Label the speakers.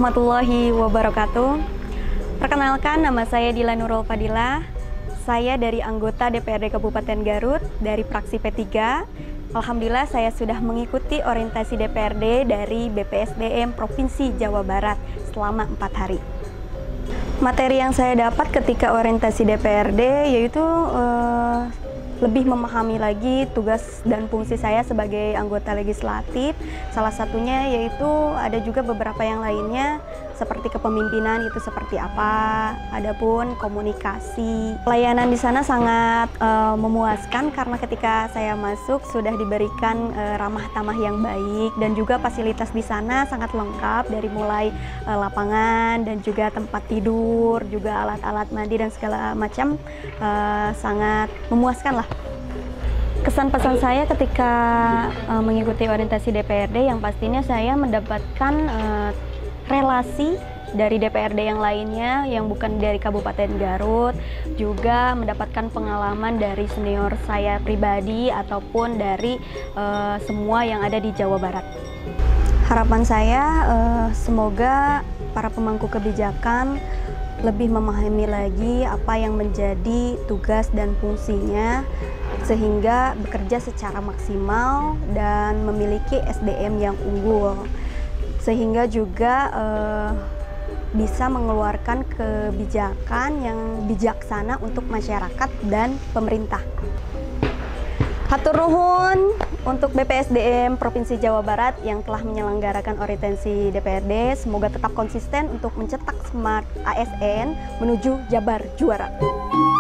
Speaker 1: warahmatullahi wabarakatuh. Perkenalkan, nama saya Dila Nurul Fadilah. Saya dari anggota DPRD Kabupaten Garut dari fraksi P3. Alhamdulillah saya sudah mengikuti orientasi DPRD dari BPSDM Provinsi Jawa Barat selama 4 hari. Materi yang saya dapat ketika orientasi DPRD yaitu lebih memahami lagi tugas dan fungsi saya sebagai anggota legislatif. Salah satunya yaitu ada juga beberapa yang lainnya seperti kepemimpinan itu seperti apa, adapun komunikasi. Pelayanan di sana sangat memuaskan karena ketika saya masuk sudah diberikan ramah tamah yang baik dan juga fasilitas di sana sangat lengkap dari mulai lapangan dan juga tempat tidur, juga alat-alat mandi dan segala macam sangat memuaskan lah. Kesan pesan saya ketika mengikuti orientasi DPRD yang pastinya saya mendapatkan relasi dari DPRD yang lainnya yang bukan dari Kabupaten Garut, juga mendapatkan pengalaman dari senior saya pribadi ataupun dari semua yang ada di Jawa Barat. Harapan saya semoga para pemangku kebijakan lebih memahami lagi apa yang menjadi tugas dan fungsinya sehingga bekerja secara maksimal dan memiliki SDM yang unggul, sehingga juga bisa mengeluarkan kebijakan yang bijaksana untuk masyarakat dan pemerintah. Hatur nuhun untuk BPSDM Provinsi Jawa Barat yang telah menyelenggarakan orientasi DPRD. Semoga tetap konsisten untuk mencetak Smart ASN menuju Jabar Juara.